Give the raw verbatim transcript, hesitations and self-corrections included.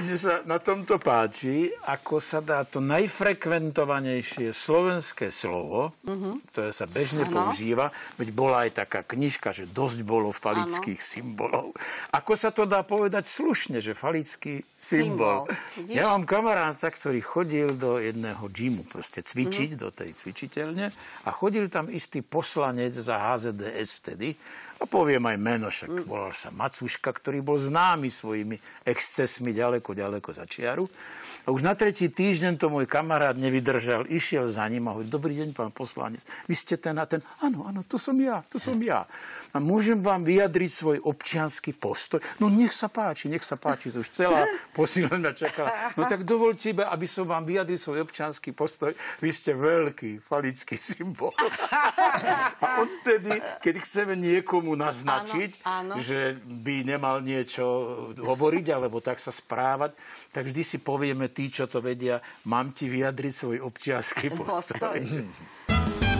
Mne sa na tomto páči, ako sa dá to najfrekventovanejšie slovenské slovo, uh-huh. ktoré sa bežne ano. používa, veď bola aj taká knižka, že dosť bolo falických ano. symbolov. Ako sa to dá povedať slušne, že falický symbol. symbol. Ja mám kamaráta, ktorý chodil do jedného gymu, proste cvičiť, uh-huh. do tej cvičiteľne a chodil tam istý poslanec za há zet dé es vtedy, a poviem aj meno, však volal sa Macuška, ktorý bol známy svojimi excesmi ďaleko, ďaleko za čiaru. A už na tretí týždeň to môj kamarát nevydržal, išiel za ním a hovorí, dobrý deň, pán poslanec, vy ste ten a ten. Áno, áno, to som ja, to som ja. A môžem vám vyjadriť svoj občiansky postoj? No nech sa páči, nech sa páči, to už celá posílena čakala. No tak dovoľte iba, aby som vám vyjadril svoj občiansky postoj. Vy ste veľký falický symbol. A odtedy, keď chceme niekomu naznačiť, áno, áno. že by nemal niečo hovoriť, alebo tak sa správať, tak vždy si povieme tí, čo to vedia, mám ti vyjadriť svoj občiansky postoj. postoj.